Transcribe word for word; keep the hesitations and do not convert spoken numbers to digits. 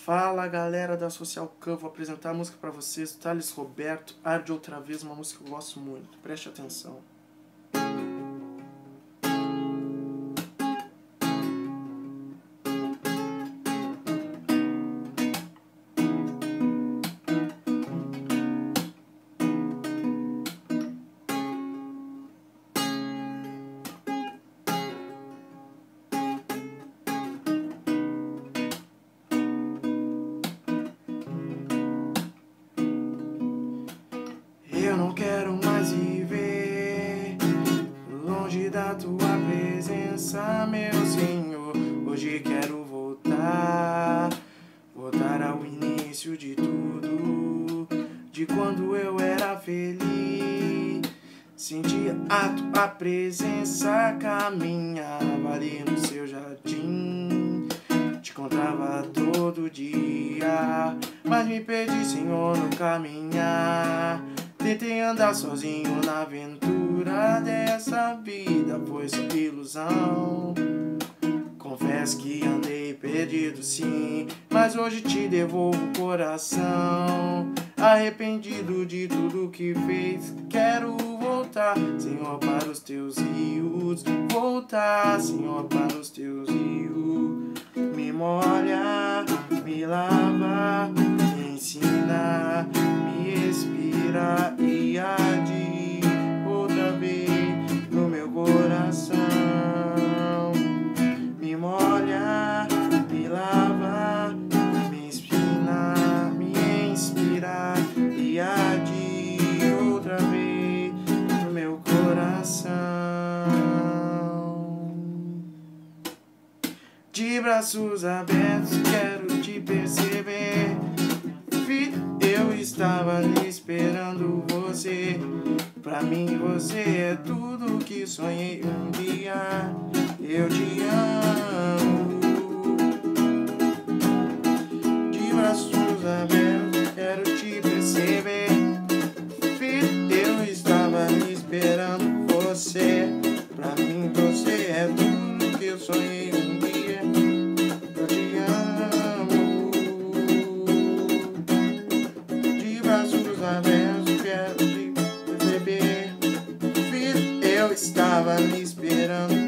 Fala galera da Social Can, vou apresentar a música pra vocês, Thales Roberto, Arde Outra Vez, uma música que eu gosto muito, preste atenção. Eu não quero mais viver longe da tua presença, meu Senhor. Hoje quero voltar, voltar ao início de tudo, de quando eu era feliz. Sentia a tua presença, caminhava ali no seu jardim, te encontrava todo dia, mas me perdi, Senhor, no caminhar. Tentei andar sozinho na aventura dessa vida, foi só ilusão. Confesso que andei perdido sim, mas hoje te devolvo o coração. Arrependido de tudo que fez, quero voltar, Senhor, para os teus rios. Voltar, Senhor, para os teus rios. Me molha, me lava, me ensina, me expira e arde outra vez no meu coração. Me molha, me lva, me ensina, me inspira e arde outra vez no meu coração. De braços abertos quero te perceber, filho, eu estava ali esperando você. Pra mim você é tudo que sonhei um dia. Eu te amo. De braços abertos quero te perceber, filho, eu estava ali esperando você. Pra mim você é tudo que eu sonhei um dia. Eu te amo. De braços abertos quero te perceber, filho, eu estava ali esperando